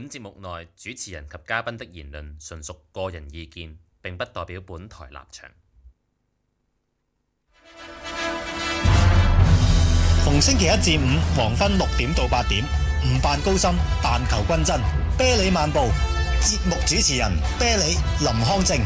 本節目內主持人及嘉賓的言論純屬個人意見，並不代表本台立場。 逢星期一至五黃昏6點到8點，唔扮高深，但求均真。啤梨漫步，節目主持人啤梨林康正。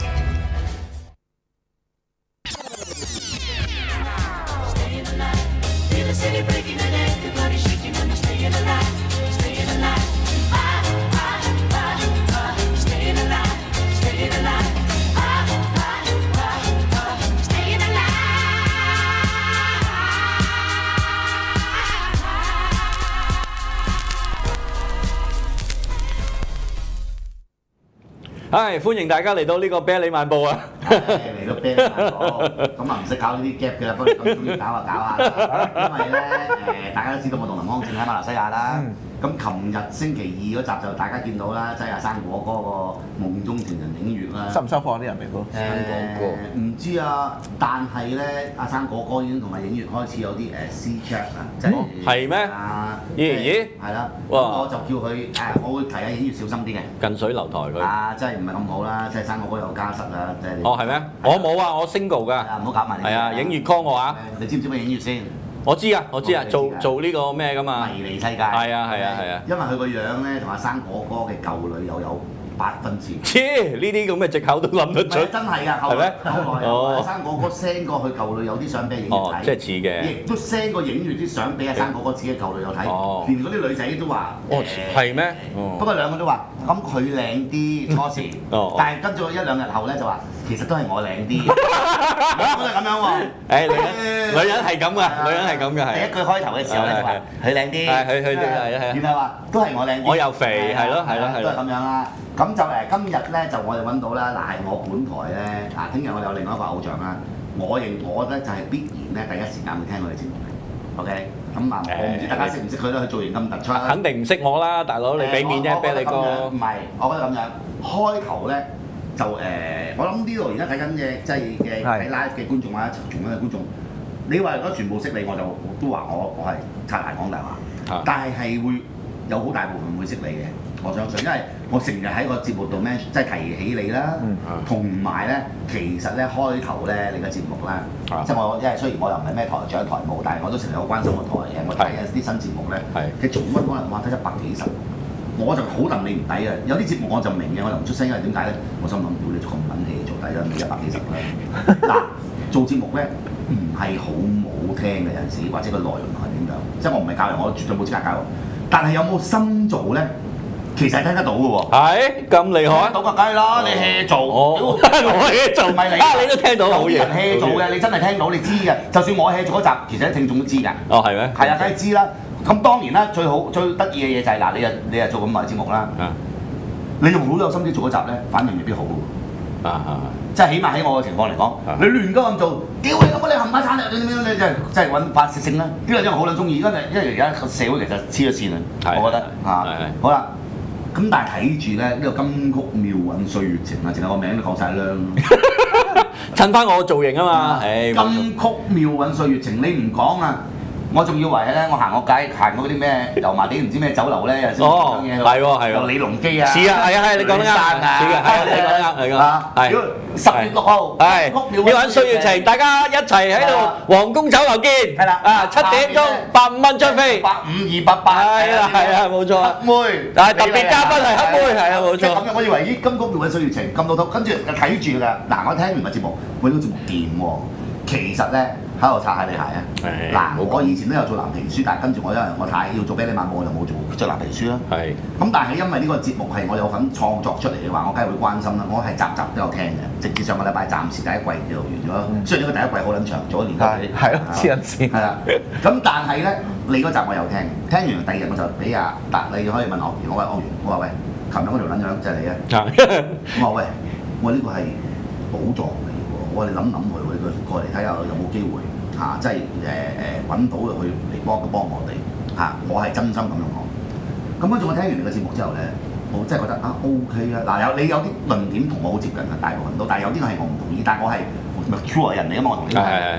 係，歡迎大家嚟到呢個啤梨漫步啊！ 嚟到啤梨漫步，咁啊唔識搞呢啲 gap 嘅啦，不過咁中意搞下啦。因為咧大家都知道我同林康正喺馬來西亞啦。咁琴日星期二嗰集就大家見到啦，即係阿生果哥個夢中情人影月啦。 收唔收貨啲人未？ 唔知啊，但係咧阿生果哥已經同埋影月開始有啲私 chat 啊，即係係咩？咦？ 係啦， 哇！ 我就叫佢我會提下影月小心啲嘅。 近水樓台佢。 真係唔係咁好啦，即係生果哥有家室啦，即係。 哦，係咩？我冇啊，我 single 㗎。 唔好搞埋你。 係啊，影月 call 我啊！ 你知唔知咩影月先？ 我知啊，做呢個咩㗎嘛？ 迷離世界。 係啊。 因為佢個樣咧同阿生果哥嘅舊女友有8分似。 呢啲咁嘅藉口都諗得出。 真係㗎， 係咩？ 阿生果哥 send 過去舊女友啲相俾影月睇。 即係似嘅。 亦都 send 過影月啲相俾阿生果哥自己舊女友睇。連嗰啲女仔都話。 係咩？ 不過兩個都話，咁佢靚啲初時。但係跟住1-2日後咧就話，其實都係我靚啲。兩個都係咁樣喎。 女人係咁㗎，女人係咁㗎，係。 第一句開頭嘅時候咧就話佢靚啲。 係。 然後話都係我靚啲。 我又肥，係咯。 都係咁樣啦。咁就今日咧就我哋揾到啦，嗱係我本台咧，聽日我哋有另外一個偶像啦，我咧就係必然咧第一時間會聽我哋節目嘅 ，OK？咁我唔知大家識唔識佢啦，佢造型咁突出。肯定唔識我啦，大佬你俾面啫，啤梨哥。 唔係，我覺得咁樣開頭咧就我諗呢度而家睇緊嘅即係嘅睇 live 嘅觀眾或者重溫嘅觀眾，你話如果全部識你，我都話我係擦鞋講大話，但係會有好大部分會識你嘅。我相信，因為我成日喺個節目度咩，即係提起你啦，同埋咧，其實咧開頭咧你個節目咧，即係我即係雖然我又唔係咩台長台務，但係我都成日好關心個台嘅，我睇一啲新節目咧，佢重溫可能話得100幾十，我就好戥你唔抵啊！有啲節目我就明嘅，我就唔出聲，因為點解咧？我心諗屌你咁撚氣做底啦，100幾十啦。嗱，做節目咧唔係好唔好聽嘅有陣時，或者個內容係點樣？即係我唔係教人，我絕對冇資格教人，但係有冇心做咧？其實係聽得到嘅喎，係咁厲害， 到個梗係啦，你 hea 做， 我 hea 做咪你都聽到好嘢 ，hea 做嘅你真係聽到，你知嘅。就算我 hea 做嗰集，其實啲聽眾都知㗎。 哦，係咩？ 係啊，梗係知啦。咁當年啦，最得意嘅嘢就係嗱，你又做咁耐節目啦，你用好有心機做嗰集咧，反應未必好嘅。即係起碼喺我嘅情況嚟講，你亂鳩咁做，屌你咁你冚家鏟啊！你真係揾發泄性啦。呢個真係好撚中意，因為而家個社會其實黐咗線啊，我覺得嚇。好啦。咁但係睇住咧呢個金曲妙韻歲月情啊，淨係個名都講晒啦。 襯翻我造型啊嘛， 金曲妙韻歲月情，你唔講啊，我仲以為咧，我行個街行嗰啲咩油麻地唔知咩酒樓咧，有先講嘢喎，李龍基啊， 似啊，係你講得啱，似嘅，係你講得啱，係㗎，係。 10月6號， 係妙韻歲月情，大家一齊喺度皇宮酒樓見，係啦，7點鐘85蚊張飛 ，85288， 係啊，冇錯。 黑妹， 但係特別嘉賓係黑妹，係啊，冇錯。 咁我以為咦金曲妙韻歲月情咁老土，跟住睇住㗎。嗱，我聽完個節目，喂，呢個節目掂喎。其實咧喺度擦下你鞋啊！嗱，我以前都有做藍皮書，但係跟住我因為我太要做啤梨漫步，我就冇做藍皮書啦。係。咁但係因為呢個節目係我有份創作出嚟嘅話，我梗係會關心啦。我係集集都有聽嘅，直至上個禮拜暫時第一季就完咗。雖然呢個第一季好撚長，做1年多。 係咯，黐撚線。係啦。 咁但係咧，你嗰集我有聽，聽完第2日我就俾你可以問我，我話我話喂，琴日嗰條撚樣就係你啊！我話喂，我呢個係寶藏嚟喎，我哋諗佢過嚟睇下有冇機會嚇，即係揾到佢嚟幫我哋嚇，我係真心咁樣講。咁跟住我聽完你個節目之後咧，我真係覺得OK 啊！嗱你有啲論點同我好接近嘅，大部分都，但係有啲係我唔同意，但係我係 mature 人嚟㗎嘛，我同你講。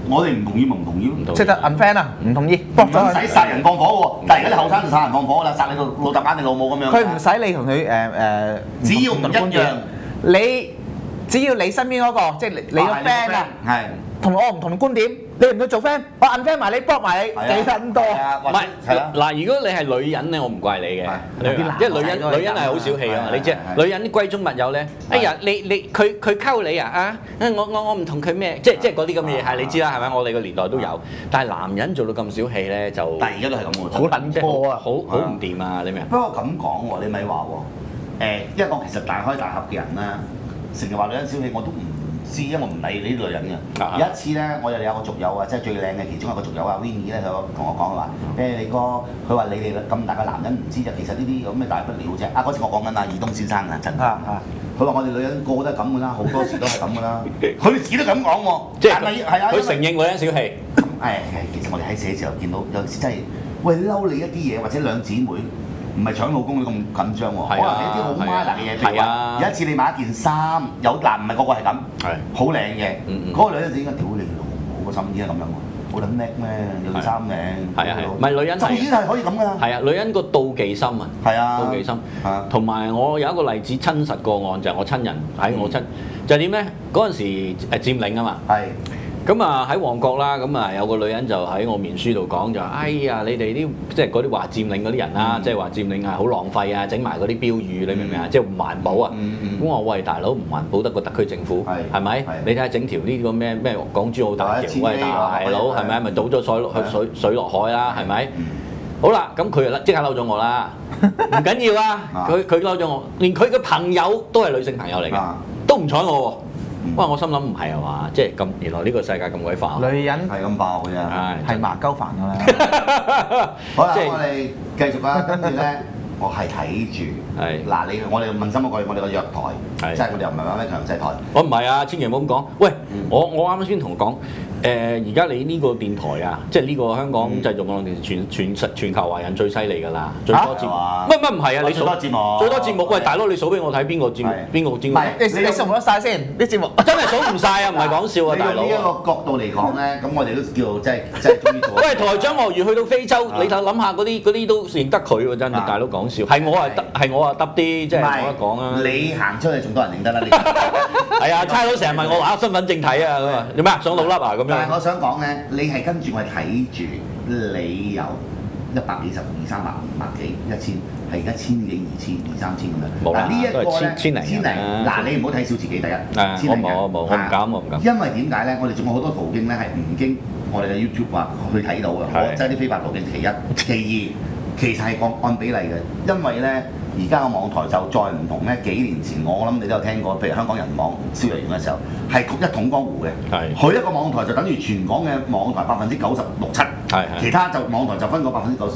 我哋唔同意咪唔同意咯。 即係得 unfriend 啊，唔同意，block 唔咗佢。 使殺人放火喎，但係而家啲後生就殺人放火啦，殺你老豆奸你老母咁樣。 佢唔使你同佢只要唔一樣， 你只要你身邊嗰個，即係你個 friend 啊， 係同我唔同觀點，你唔去做 friend，我 unfriend 埋你，block 埋你，幾撚多？ 唔係嗱，如果你係女人咧，我唔怪你嘅，因為女人係好小氣啊，你知女人啲閨中密友咧，哎呀佢溝你啊我唔同佢咩，即係嗰啲咁嘅嘢係你知啦係咪？我哋個年代都有，但係男人做到咁小氣咧就， 但係而家都係咁喎， 好撚破啊， 好唔掂啊！你明唔明？ 不過咁講喎，你咪話喎，因為我其實大開大合嘅人啦，成日話女人小氣，我都唔知，因為我唔理你啲女人嘅。有一次咧，我又有個族友啊，即係最靚嘅其中一個族友啊 Winnie 咧，佢同我講話，你哥，佢話你哋咁大個男人唔知啫，其實呢啲有咩大不了啫？嗰次我講緊阿爾東先生啊，真係。佢話我哋女人個個都係咁噶啦，好多時都係咁噶啦。佢自己都咁講喎， 即係係啊， 佢承認女人小氣。 其實我哋喺寫字樓見到有時真係，喂嬲你一啲嘢，或者兩姊妹。唔係搶老公咁緊張喎，可能係一啲好 minor 嘅嘢，譬如話有一次你買一件衫，有嗱唔係個個係咁，好靚嘅，嗰個女人就應該屌你老母個心意係咁樣喎，好撚叻咩？有件衫靚， 係啊，唔係女人就已經係可以咁噶啦。 係啊，女人個妒忌心啊， 係啊， 妒忌心。同埋我有一個例子親實個案就係我親人喺我親就係點咧？嗰陣時佔領啊嘛。係。咁啊喺旺角啦，咁啊有個女人就喺我面書度講就話：哎呀，你哋啲即係嗰啲話佔領嗰啲人啦，即係話佔領係好浪費啊，整埋嗰啲標語，你明唔明啊？即係唔環保啊！咁我話喂大佬唔環保得過特區政府係咪？你睇下整條呢個咩港珠澳大橋，喂大佬係咪？咪倒咗水落海啦，係咪？好啦，咁佢就即刻嬲咗我啦，唔緊要啊！佢嬲咗我，連佢嘅朋友都係女性朋友嚟嘅，都唔睬我喎。哇！我心諗唔係啊嘛，即係咁原來呢個世界咁鬼化， 女人係咁爆嘅啫， 係麻鳩煩㗎啦。 好啦，我哋繼續啦，跟住咧，我係睇住嗱我哋問心嗰句，我哋個藥台，即係我哋又唔係話咩強勢台。 我唔係啊，千祈唔好咁講。喂，我啱啱先同講。而家你呢個電台啊，即係呢個香港製造網絡電視全球華人最犀利㗎啦，最多節目。唔係啊，你數最多節目。喂，大佬你數俾我睇邊個節目？邊個節目？ 你數唔得晒先啲節目？ 真係數唔晒啊！唔係講笑啊，大佬。 呢一個角度嚟講咧，咁我哋都叫即係中意做。 喂，台長鱷魚去到非洲，你就諗下嗰啲都認得佢喎，真係大佬講笑。係我得啲，即係冇得講啊。你行出去仲多人認得啦。 係啊，差佬成日問我攞身份證睇啊，咁啊，做咩啊？上老粒啊咁樣。 但係我想講咧，你係跟住我係睇住你由100幾十、200、300、500幾、1000，係而家1000幾、2000、2000、3000咁樣。 冇啦， 呢一個咧千零。 嗱，你唔好睇小自己第一。 我唔敢。 因為點解咧？我哋仲有好多途徑咧係唔經我哋嘅 YouTube 話去睇到嘅，即係啲非法途徑。其一，其二，其實係按比例嘅，因為咧。而家個網台就再唔同咧，幾年前我諗你都有聽過，譬如香港人網蕭若元嘅時候，係一統江湖嘅。佢一個網台就等於全港嘅網台96.7%，其他就網台就分個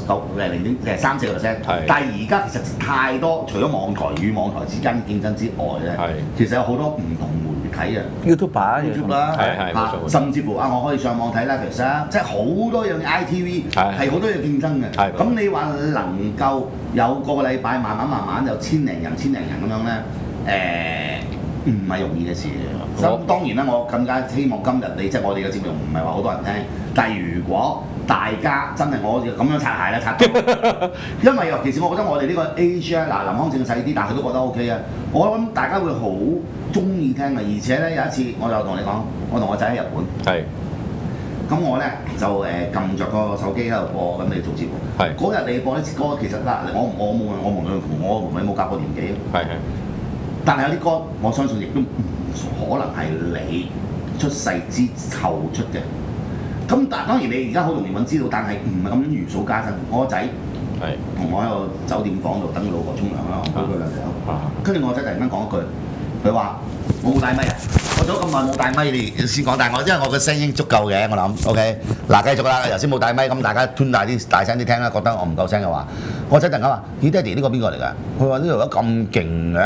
0.34%。但係而家其實太多，除咗網台與網台之間競爭之外咧，其實有好多唔同媒體啊 YouTube 啦，甚至乎我可以上網睇 Netflix 啦，即係好多樣 ITV 係好多樣競爭嘅。咁你話能夠有個禮拜慢慢就千零人咁樣咧，唔係容易嘅事。咁當然啦，我更加希望今日即係我哋嘅節目唔係話好多人聽，但係如果大家真係我咁樣擦鞋啦，擦到，因為尤其是我覺得我哋呢個 age 咧，林康正細啲，但係佢都覺得 OK 啊。我諗大家會好中意聽嘅，而且咧有一次我就同你講，我同我仔喺日本。咁我咧就撳着個手機喺度播緊你做節目。嗰日你播啲歌，其實嗱我冇你冇夾過年紀。但係有啲歌，我相信亦都唔可能係你出世之後出嘅。咁當然你而家好容易揾知道，但係唔係咁如數家珍。我個仔同我喺個酒店房度等佢老婆沖涼啦，我俾佢兩條。跟住我仔突然間講一句，佢話：我冇帶咪啊！我做咗咁耐冇帶咪，你先講。但係因為我個聲已經足夠嘅，我諗 OK。嗱，繼續啦。頭先冇帶咪，咁大家吞大聲啲聽啦。覺得我唔夠聲嘅話，我仔突然間話：咦，爹哋呢個邊個嚟㗎？佢話呢度有咁勁嘅。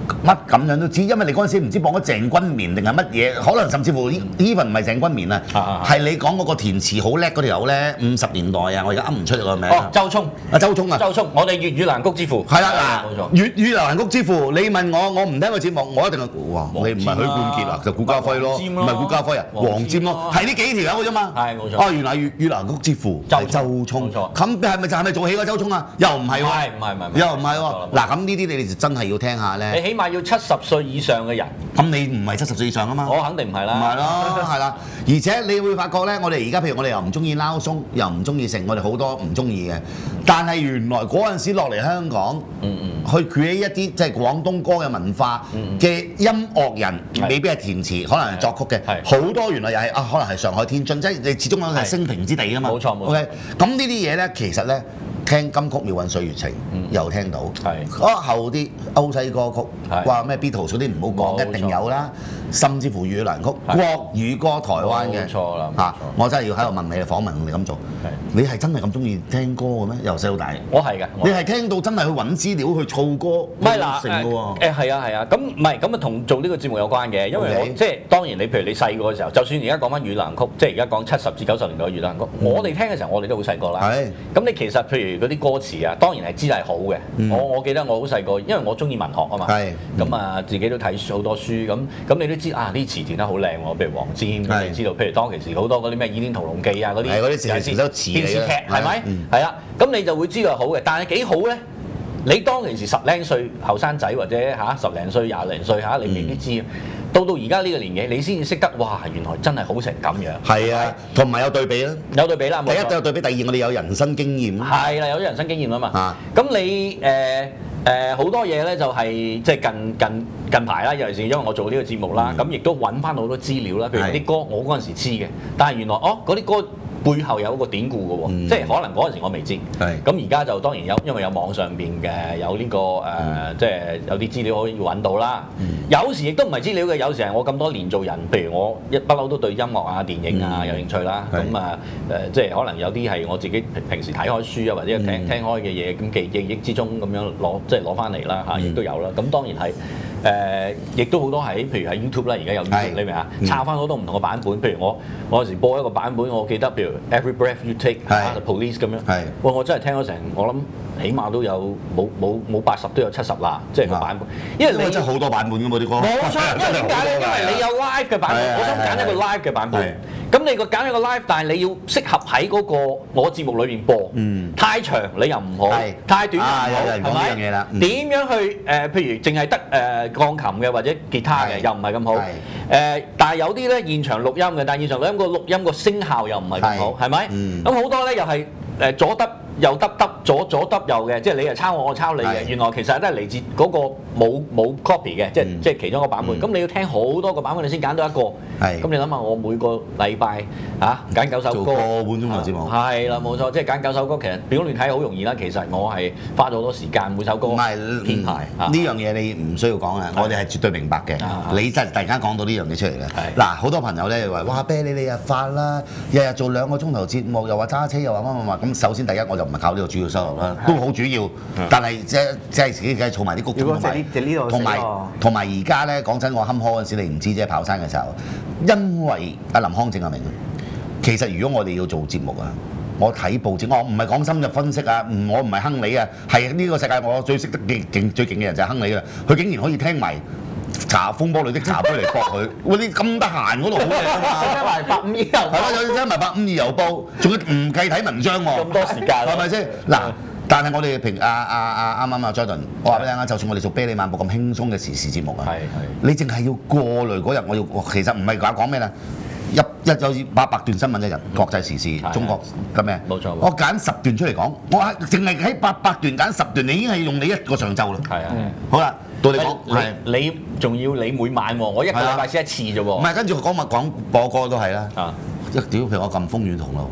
乜咁樣都知，因為你嗰陣時唔知播咗鄭君綿定係乜嘢，可能甚至乎 even 唔係鄭君綿啊，係你講嗰個填詞好叻嗰條友咧，50年代啊，我而家噏唔出個名。 哦，周聰。 周聰啊， 周聰，我哋粵語蘭曲之父。 係啦，嗱， 冇錯。 粵語蘭曲之父，你問我唔聽個節目，我一定係哇，你唔係許冠傑啊，就顧嘉輝咯，唔係顧嘉輝啊，黃霑咯，係呢幾條友嘅啫嘛。 係冇錯。 哦，原來粵語蘭曲之父係周聰。冇錯。咁係咪做戲嗰周聰啊？又唔係喎。唔係。又唔係喎。嗱，咁呢啲你哋就真係要聽下咧。 你起碼要70歲以上嘅人。 咁你唔係70歲以上啊嘛？ 我肯定唔係啦。 唔係咯，係啦。而且你會發覺咧，我哋而家譬如我哋又唔中意撈鬆，又唔中意食，我哋好多唔中意嘅。但係原來嗰陣時落嚟香港，去 create 一啲即係廣東歌嘅文化嘅音樂人，未必係填詞，可能係作曲嘅。好多原來又係可能係上海天津，即係你始終嗰個係升平之地啊嘛。 冇錯冇錯。 OK，咁呢啲嘢咧，其實咧。聽金曲妙韻歲月情又聽到，後啲歐西歌曲，話咩 Beatles 嗰啲唔好講，一定有啦。甚至乎粵語蘭曲、國語歌台灣嘅， 冇錯啦嚇！我真係要喺度問你訪問你咁做，你係真係咁中意聽歌嘅咩？由細到大， 我係嘅。 你係聽到真係去揾資料去儲歌， 唔係嗱係啊，咁唔係咁啊，同做呢個節目有關嘅，因為我即係當然你譬如你細個嘅時候，就算而家講翻粵語蘭曲，即係而家講70至90年代嘅粵語蘭曲，我哋聽嘅時候我哋都好細個啦。咁你其實譬如嗰啲歌詞啊，當然係知係好嘅。我記得我好細個，因為我中意文學啊嘛。咁啊，自己都睇好多書，咁你都知啊，啲詞填得好靚喎。譬如黃霑，你知道，譬如當其時好多嗰啲咩《倚天屠龍記》啊嗰啲， 嗰啲電視劇係咪？係啦，咁你就會知道係好嘅。但係幾好咧？你當其時10零歲後生仔或者10零歲、20零歲你未必知。到而家呢個年紀，你先至識得，哇！原來真係好成咁樣。係啊，同埋有對比啦。 有對比啦。 第一有對比，第二我哋有人生經驗。 係啦，有啲人生經驗啊嘛。咁你好多嘢咧，就係即係近排啦，尤其是因為我做呢個節目啦，咁亦都揾翻好多資料啦。譬如啲歌，我嗰陣時知嘅，但係原來嗰啲歌背後有一個典故嘅喎，即係可能嗰陣時我未知。咁而家就當然因為有網上邊嘅有呢個即係有啲資料可以揾到啦。有時亦都唔係資料嘅，有時係我咁多年做人，譬如我不嬲都對音樂啊、電影啊有興趣啦。咁啊即係可能有啲係我自己平時睇開書啊，或者聽開嘅嘢，咁記憶之中咁樣攞翻嚟啦嚇，亦都有啦。咁當然係亦都好多喺譬如喺 YouTube 啦，而家有 YouTube 你明啊？抄翻好多唔同嘅版本。譬如我有時播一個版本，我記得譬如 Every Breath You Take，The Police 咁樣。哇！我真係聽咗成，我諗起碼都有冇80都有70啦，即係個版本。因為你真係好多版本㗎嘛啲歌。 冇錯，因為點解咧？因為你有 live 嘅版本，我想揀一個 live 嘅版本。咁你揀一個 live，但係你要適合喺嗰個我節目裏邊播。太長你又唔好，太短又唔好，係咪？點樣去譬如淨係得鋼琴嘅或者吉他嘅，又唔係咁好。但係有啲咧現場錄音嘅，但係現場錄音個錄音個聲效又唔係咁好，係咪？咁好多咧又係左得右得左得右嘅，即係你係抄我抄你嘅。原來其實都係嚟自嗰個冇 copy 嘅，即係其中一個版本。咁你要聽好多個版本，你先揀到一個。咁你諗下，我每個禮拜揀9首歌， 做個半鐘頭節目。 係啦，冇錯，即係揀9首歌。其實表面睇好容易啦，其實我係花咗好多時間，每首歌編排。 呢樣嘢你唔需要講啊，我哋係絕對明白嘅。你真係突然間講到呢樣嘢出嚟嘅。嗱，好多朋友咧話：哇，啤你又發啦，日日做2個鐘頭節目，又話揸車，又話乜。咁首先第一我就唔係靠呢個主要收入啦，都好主要。但係即係自己梗係儲埋啲谷同埋而家咧講真，我坎坷嗰陣時你唔知啫，跑山嘅時候，因為阿林康正阿明，其實如果我哋要做節目啊，我睇報紙，我唔係講深入分析啊，我唔係亨利啊，係呢個世界我最識得最勁嘅人就係亨利啦，佢竟然可以聽埋茶風波裏的茶杯嚟駁佢，喂你咁得閒嗰度好嘢啊嘛！ 聽埋152郵報， 係啦，有聽埋152郵報，仲要唔計睇文章喎， 咁多時間係咪先？嗱，但係我哋啱啱Jordan，我話俾你聽啊，就算我哋做啤梨漫步咁輕鬆嘅時事節目啊，你淨係要過濾嗰日，其實唔係講咩啦。一有800段新聞一日，國際時事，中國嘅咩？ 冇錯。 我揀10段出嚟講，我淨係喺800段揀10段，你已經係用你一個上晝啦。係啊。好啦，到你講。 你仲要你每晚喎，我一個禮拜先一次啫喎。 唔係，跟住講播歌都係啦。屌，譬如我撳風雨同路。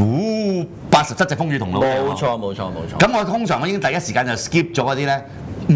係。87隻風雨同路。冇錯。咁我通常我已經第一時間就 skip 咗嗰啲咧。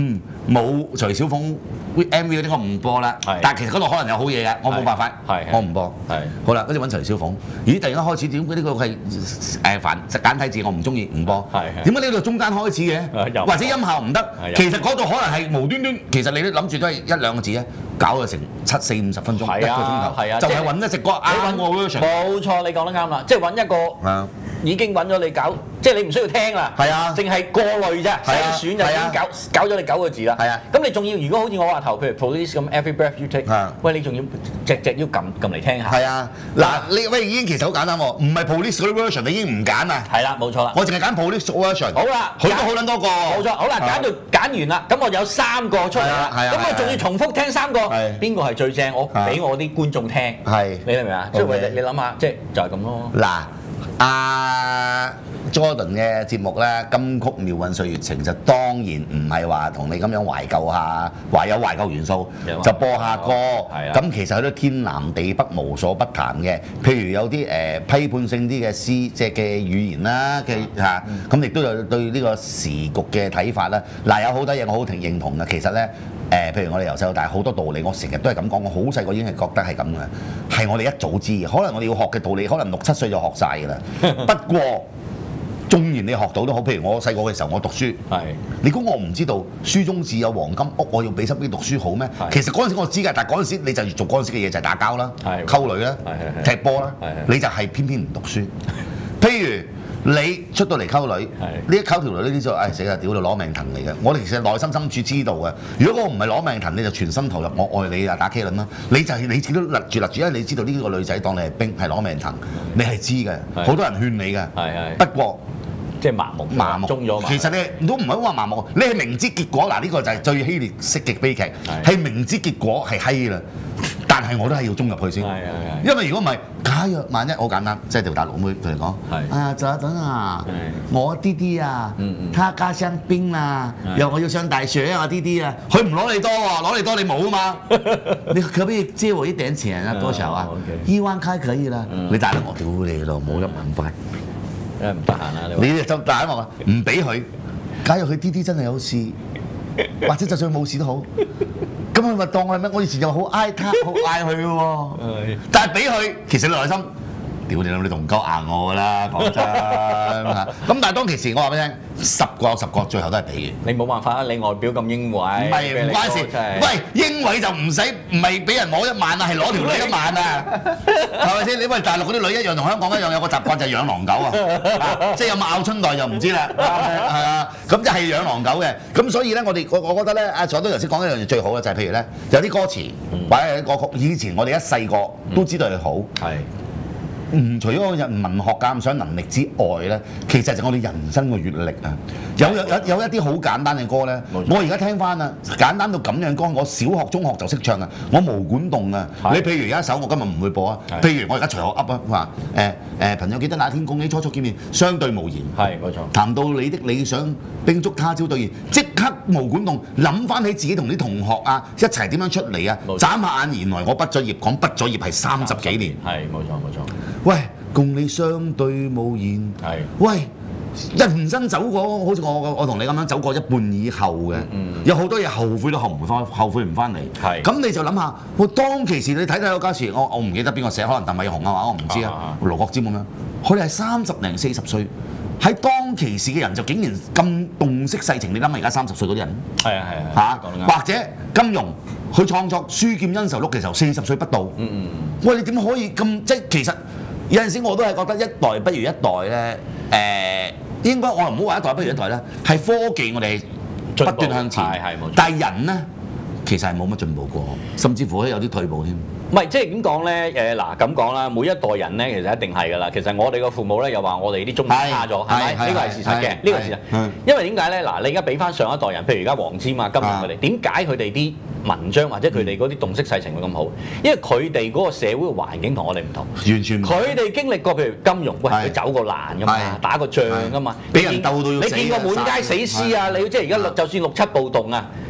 冇徐小鳳 MV 嗰啲我唔播啦。但係其實嗰度可能有好嘢嘅，我冇辦法，我唔播。好啦，跟住揾徐小鳳，咦？突然間開始點解呢個係簡體字，我唔中意，唔播。點解呢度中間開始嘅？或者音效唔得？其實嗰度可能係無端端，其實你都諗住都係1、2個字啊，搞咗成7、4、50分鐘，1個鐘頭，就係揾一隻歌啱我 version。冇錯，你講得啱啦，即係揾一個已經揾咗你搞，即係你唔需要聽啦，淨係過濾啫，篩選就已經搞咗你9個字啦。咁你仲要如果好似我話頭，譬如 Police 咁 Every Breath You Take， 喂你仲要隻要撳嚟聽下。 嗱你喂已經其實好簡單喎，唔係 Police 嗰啲 version 你已經唔揀啦。 係啦，冇錯啦， 我淨係揀 Police version。好啦，佢都好撚多個。 冇錯，好啦，揀完啦，咁我有3個出嚟啦，咁我仲要重複聽3個，邊個係最正？我俾我啲觀眾聽。你明唔明啊？即係你諗下，即係就係咁咯。 嗱。Jordan 嘅節目咧，金曲妙韻歲月情就當然唔係話同你咁樣懷舊下，話有懷舊元素就播下歌。咁其實佢都天南地北無所不談嘅，譬如有啲批判性啲嘅詩，即係嘅語言啦嘅嚇，咁亦都有對呢個時局嘅睇法啦。嗱，有好多嘢我好認同嘅，其實咧。譬如我哋由細到大好多道理，我成日都係咁講。我好細個已經係覺得係咁嘅，係我哋一早知嘅。可能我哋要學嘅道理，可能6、7歲就學晒㗎啦。不過，縱然你學到都好，譬如我細個嘅時候，我讀書，你估我唔知道書中自有黃金屋，我要俾心機讀書好咩？其實嗰陣時我知㗎，但係嗰陣時你就要做嗰陣時嘅嘢就係打交啦、溝女啦、踢波啦，你就係偏偏唔讀書。譬如。你出到嚟溝女，呢一溝條女呢啲就死啦！屌到攞命騰嚟嘅。我哋其實內心深處知道嘅。如果我唔係攞命騰，你就全身投入我愛你啊打 K 輪啦。你就係你自己都勒住，因為你知道呢個女仔當你係兵係攞命騰，你係知嘅。好多人勸你嘅。不過即係麻木中咗。 其實你都唔係話麻木，你係明知結果嗱，呢個就係最希臘式嘅悲劇，係明知結果係閪啦。但係我都係要衝入去先，因為如果唔係，假若萬一好簡單，即係條大陸妹同你講，等啊，我啲啲啊，他家鄉兵啊，又我要上大學啊啲啲啊，佢唔攞你多喎，攞你多你冇啊嘛，你可唔可以借我一點錢啊？多少啊？1萬塊可以啦，你大陸我屌你咯，冇1萬塊， 因為唔得閒啦， 你就大陸話唔俾佢，假如佢啲啲真係有事，或者就算冇事都好。咁佢咪當我係咩？我以前就好嗌他，好嗌佢嘅喎。但係俾佢，其實你內心，屌你諗你仲唔夠硬我㗎啦，講真。咁但係當其時，我話俾你聽，10個有10個最後都係俾嘅。 你冇辦法啦，你外表咁英偉。 唔關事。喂，英偉就唔係俾人攞1萬啊，係攞條女1萬啊，係咪先？你喂大陸嗰啲女一樣同香港一樣有個習慣就係養狼狗啊，即係有冇咬春袋就唔知啦。係啊，咁就係養狼狗嘅。咁所以咧，我覺得咧，阿佐都頭先講一樣嘢最好嘅就係譬如咧，有啲歌詞或者有啲歌曲，以前我哋一細個都知道係好。除咗文學鑑賞能力之外咧，其實就我哋人生嘅閲歷啊！有一啲好簡單嘅歌咧，我而家聽翻啊，簡單到咁樣歌，我小學、中學就識唱啊！我毛管動啊！你譬如有一首我今日唔會播啊，譬如我而家隨口噏啊，話朋友記得那天共你初初見面，相對無言。係冇錯。談到你的理想，叮囑他朝兌現，即刻毛管動，諗翻起自己同啲同學啊一齊點樣出嚟啊！眨下眼，原來我畢咗業，講畢咗業係30幾年。係冇錯冇錯。喂，共你相對無言。係。喂，人生走過，好似我同你咁樣走過一半以後嘅，有好多嘢後悔都後悔唔翻嚟。係。咁你就諗下，我當其時你睇有家詞，我唔記得邊個寫，可能鄧偉雄啊嘛，我唔知啊，盧國沾咁樣，佢哋係30零40歲，喺當其時嘅人就竟然咁洞悉世情。你諗下而家30歲嗰啲人，係啊係啊，嚇，或者金庸佢創作《書劍恩仇錄》嘅時候40歲不到。喂，你點可以咁？即係其實有陣時我都係覺得一代不如一代咧。應該我唔好話一代不如一代啦，係科技我哋不斷向前，但係人咧其實係冇乜進步過，甚至乎有啲退步添。 唔係，即係點講咧？嗱咁講啦，每一代人咧，其實一定係㗎啦。其實我哋個父母咧又話我哋啲中文差咗，係咪？呢個係事實嘅，呢個係事實。因為點解咧？嗱，你而家俾翻上一代人，譬如而家黃霑啊、金庸佢哋，點解佢哋啲文章或者佢哋嗰啲洞悉世情會咁好？因為佢哋嗰個社會嘅環境同我哋唔同，完全唔同。佢哋經歷過，譬如金庸，喂，佢走過難㗎嘛，打過仗㗎嘛，俾人鬥到要死。你見過滿街死屍啊？你即係而家就算6、7暴動啊！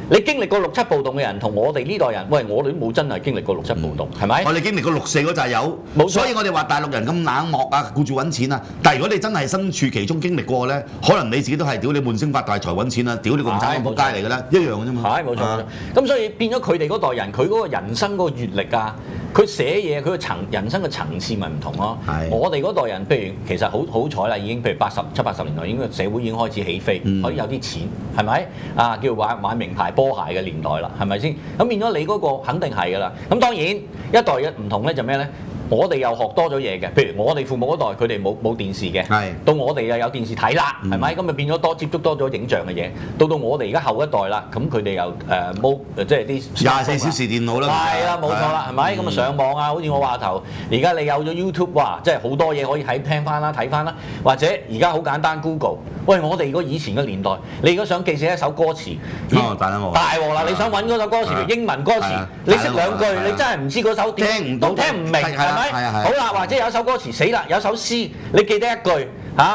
你經歷過6、7暴動嘅人，同我哋呢代人，喂，我哋都冇真係經歷過6、7暴動，係咪？ 我哋經歷過6、4嗰陣有， 冇錯所以我哋話大陸人咁冷漠啊，顧住揾錢啊。但係如果你真係身處其中經歷過咧，可能你自己都係屌你悶聲發大財揾錢啊，屌你共產黨仆街嚟㗎啦，一樣嘅啫嘛。 係冇錯。咁所以變咗佢哋嗰代人，佢嗰個人生嗰個閲歷啊，佢寫嘢佢個人生嘅層次咪唔同咯。我哋嗰代人，譬如其實好彩啦，已經譬如70、80年代，已經社會已經開始起飛，可以有啲錢，係咪？啊，叫買名牌波鞋嘅年代啦，係咪先？咁變咗你嗰個肯定係㗎啦。咁當然一代嘅唔同咧就咩咧？我哋又學多咗嘢嘅，譬如我哋父母嗰代，佢哋冇電視嘅，到我哋又有電視睇啦，係咪？咁咪變咗接觸多咗影像嘅嘢。到我哋而家後一代啦，咁佢哋又冇即係啲 24小時電腦啦， 係啦，冇錯啦，係咪？咁啊上網啊，好似我話頭，而家你有咗 YouTube， 哇，即係好多嘢可以聽翻啦、睇翻啦，或者而家好簡單 Google。喂，我哋以前嘅年代，你如果想記寫一首歌詞，大鑊啦！你想揾嗰首歌詞，譬如英文歌詞，你識兩句，你真係唔知嗰首點， 聽唔到， 聽唔明，係咪？好啦，或者有一首歌詞死啦，有首詩，你記得一句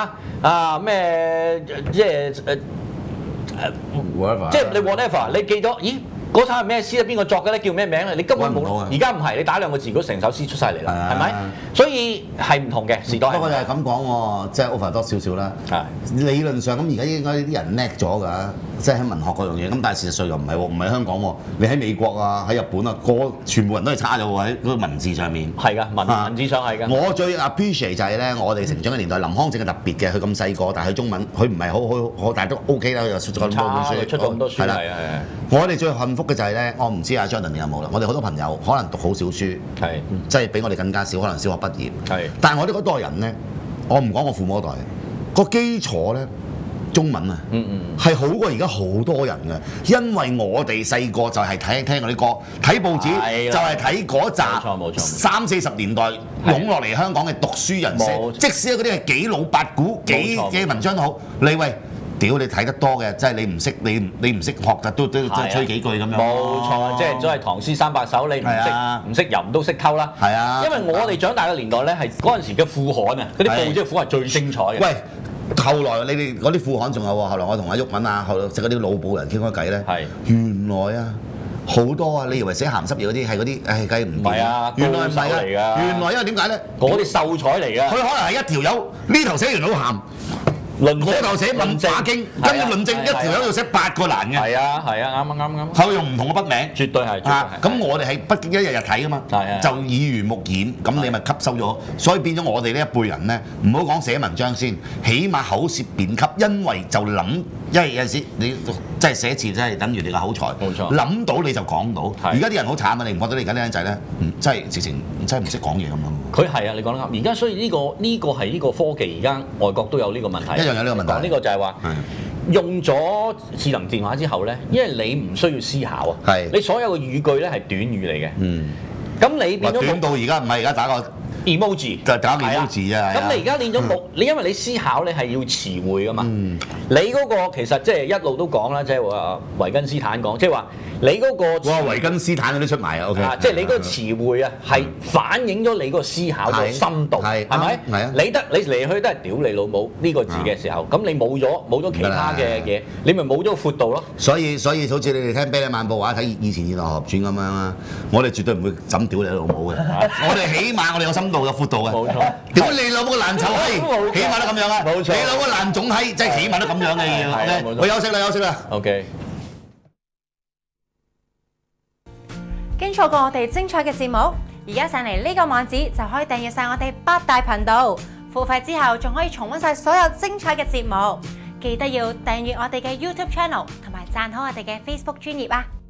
咩？即係你 whatever， 你記咗，咦？嗰首係咩詩咧？邊個作嘅咧？叫咩名咧？你根本冇。而家唔係，你打2個字，嗰成首詩出晒嚟啦，係咪？所以係唔同嘅時代。 不過就係咁講喎，即係 over 多少少啦。理論上咁而家應該啲人叻咗㗎，即係喺文學嗰樣嘢。咁但係事實上又唔係喎，唔係香港喎。你喺美國啊，喺日本啊，全部人都係差咗喎喺嗰個文字上面。係㗎，文字上係㗎。我最 appreciate 就係咧，我哋成長嘅年代，林康正係特別嘅。佢咁細個，但係佢中文佢唔係好，但係都 OK 啦。佢又出咗咁多本書， 出咗咁多書。係我哋最幸福嘅就係咧，我唔知阿 Jordan 你有冇啦。我哋好多朋友可能讀好少書，即係比我哋更加少，可能小學畢業。但係我哋嗰代人咧，我唔講我父母嗰代，個基礎咧中文啊，係好過而家好多人嘅，因為我哋細個就係聽嗰啲歌，睇報紙就係睇嗰扎30、40年代湧落嚟香港嘅讀書人寫，即使嗰啲係幾老八股幾嘅文章都好，你喂。屌你睇得多嘅，即係你唔識你唔識學嘅都吹幾句咁樣。冇錯，即係都係唐詩300首，你唔識吟都識偷啦。係啊，因為我哋長大嘅年代咧，係嗰陣時嘅副刊啊，嗰啲報紙嘅副刊係最精彩嘅。喂， 後來你哋嗰啲副刊仲有喎，後來我同阿毓民啊，後來識嗰啲老報人傾開偈咧，原來啊好多啊，你以為寫鹹濕嘢嗰啲係嗰啲，梗係唔係啊？原來唔係啊，原來因為點解咧？ 嗰啲秀才嚟㗎。 佢可能係一條友呢頭寫完好鹹。嗰頭寫論馬經，跟住論證一條友要寫8個欄嘅。係啊，啱。佢用唔同嘅筆名， 絕對係。 咁我哋喺北京一日日睇㗎嘛，就耳濡目染，咁你咪吸收咗。所以變咗我哋呢一輩人咧，唔好講寫文章先，起碼口舌便給，因為就諗，因為有陣時你即係寫字真係等於你嘅口才。冇錯。諗到你就講到。而家啲人好慘啊！你唔覺得你而家啲僆仔咧，真係直情真係唔識講嘢咁樣。 佢係啊，你講得啱。而家所以呢個係呢個科技，而家外國都有呢個問題。 有呢個問題。 講呢個就係話，用咗智能電話之後咧，因為你唔需要思考啊，你所有嘅語句咧係短語嚟嘅。咁你變咗短到而家唔係而家打個 emoji 就打 emoji 啊。 咁你而家練咗冇？你因為你思考咧係要詞彙噶嘛。你嗰個其實即係一路都講啦，即係話維根斯坦講，即係話你嗰個。哇！維根斯坦嗰啲出埋啊 ，OK。即係你嗰個詞彙啊，係反映咗你嗰個思考嘅深度，係咪？係啊。你嚟去都係屌你老母呢個字嘅時候，咁你冇咗其他嘅嘢，你咪冇咗個闊度咯。 所以好似你哋聽《啤梨漫步》或者睇以前《現代學傳》咁樣啦，我哋絕對唔會怎屌你老母嘅。我哋起碼我哋有深度有闊度嘅。冇錯。屌你老母個爛臭閪，起碼都咁樣啊！冇錯。你老母個爛種閪，即係起碼都咁樣嘅嘢。OK，我休息啦。 OK。 經錯過我哋精彩嘅節目，而家上嚟呢個網址就可以訂閱晒我哋8大頻道，付費之後仲可以重溫晒所有精彩嘅節目。記得要訂閱我哋嘅 YouTube Channel 同埋讚好我哋嘅 Facebook 專頁啊！